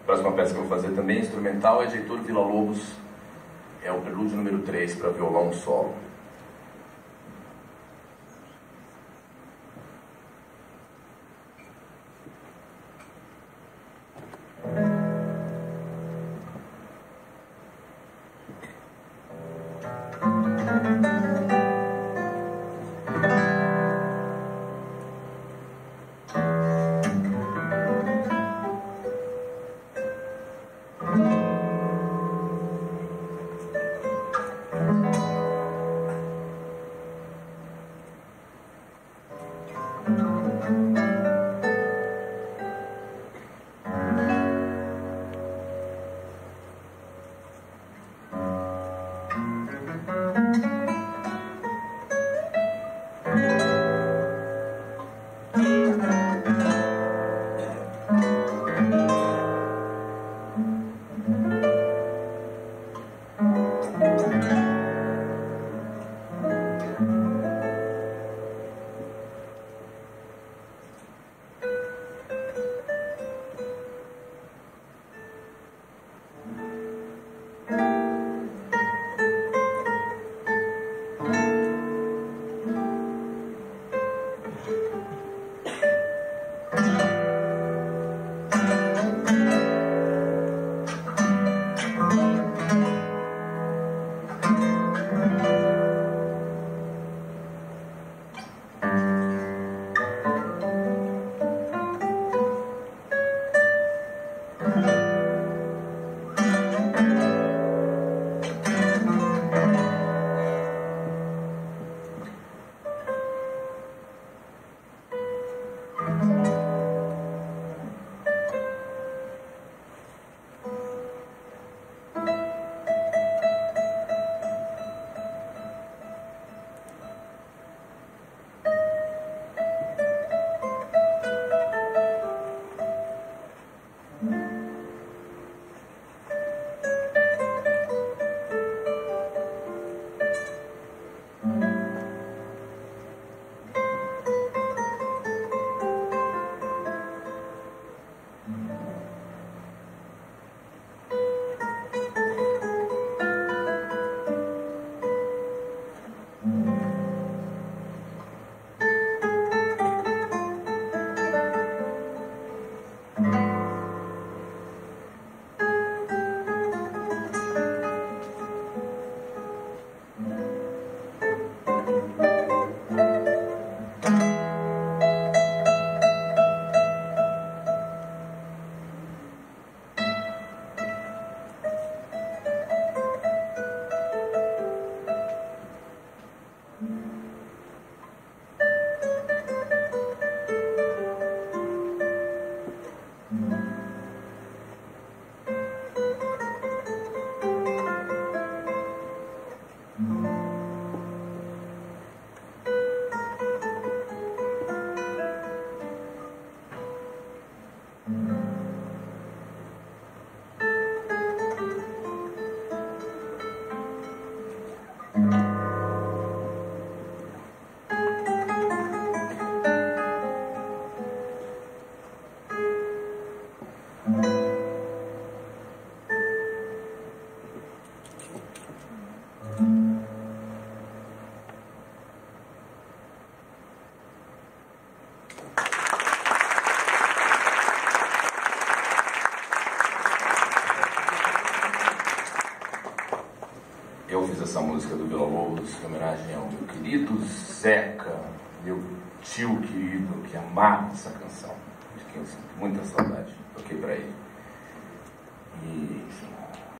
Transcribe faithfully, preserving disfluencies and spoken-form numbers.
próxima peça que eu vou fazer também, instrumental, é de Heitor Villa-Lobos, é o prelúdio número três para violão solo. Eu fiz essa música do Villa-Lobos em homenagem ao meu querido Zeca, meu tio querido, que amava essa canção, de quem eu sinto muita saudade. Toquei pra ele. E, enfim...